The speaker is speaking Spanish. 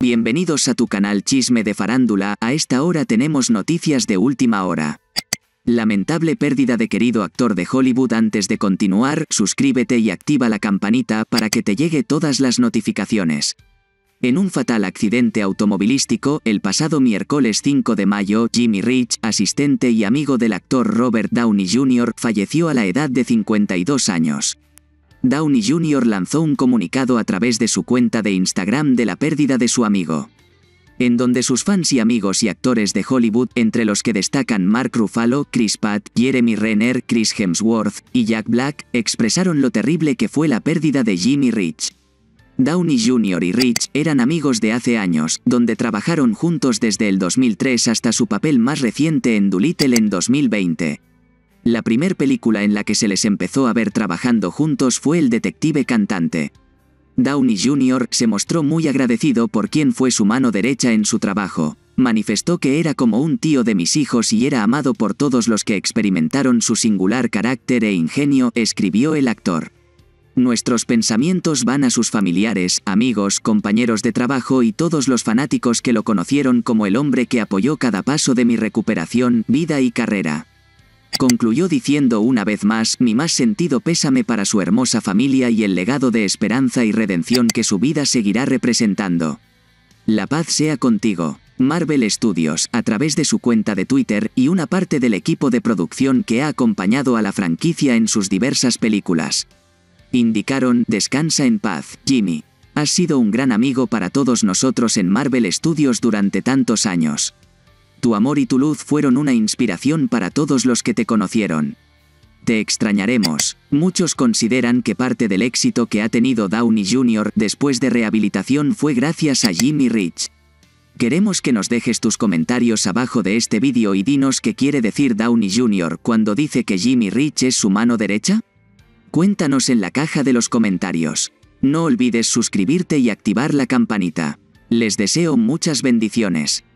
Bienvenidos a tu canal Chisme de Farándula. A esta hora tenemos noticias de última hora. Lamentable pérdida de querido actor de Hollywood. Antes de continuar, suscríbete y activa la campanita para que te llegue todas las notificaciones. En un fatal accidente automovilístico, el pasado miércoles 5 de mayo, Jimmy Rich, asistente y amigo del actor Robert Downey Jr., falleció a la edad de 52 años. Downey Jr. lanzó un comunicado a través de su cuenta de Instagram de la pérdida de su amigo, en donde sus fans y amigos y actores de Hollywood, entre los que destacan Mark Ruffalo, Chris Pratt, Jeremy Renner, Chris Hemsworth y Jack Black, expresaron lo terrible que fue la pérdida de Jimmy Rich. Downey Jr. y Rich eran amigos de hace años, donde trabajaron juntos desde el 2003 hasta su papel más reciente en Dolittle en 2020. La primer película en la que se les empezó a ver trabajando juntos fue El detective cantante. Downey Jr. se mostró muy agradecido por quien fue su mano derecha en su trabajo. Manifestó que era como un tío de mis hijos y era amado por todos los que experimentaron su singular carácter e ingenio, escribió el actor. Nuestros pensamientos van a sus familiares, amigos, compañeros de trabajo y todos los fanáticos que lo conocieron como el hombre que apoyó cada paso de mi recuperación, vida y carrera. Concluyó diciendo una vez más: mi más sentido pésame para su hermosa familia y el legado de esperanza y redención que su vida seguirá representando. La paz sea contigo. Marvel Studios, a través de su cuenta de Twitter, y una parte del equipo de producción que ha acompañado a la franquicia en sus diversas películas, indicaron: descansa en paz, Jimmy. Has sido un gran amigo para todos nosotros en Marvel Studios durante tantos años. Tu amor y tu luz fueron una inspiración para todos los que te conocieron. Te extrañaremos. Muchos consideran que parte del éxito que ha tenido Downey Jr. después de rehabilitación fue gracias a Jimmy Rich. Queremos que nos dejes tus comentarios abajo de este vídeo y dinos qué quiere decir Downey Jr. cuando dice que Jimmy Rich es su mano derecha. Cuéntanos en la caja de los comentarios. No olvides suscribirte y activar la campanita. Les deseo muchas bendiciones.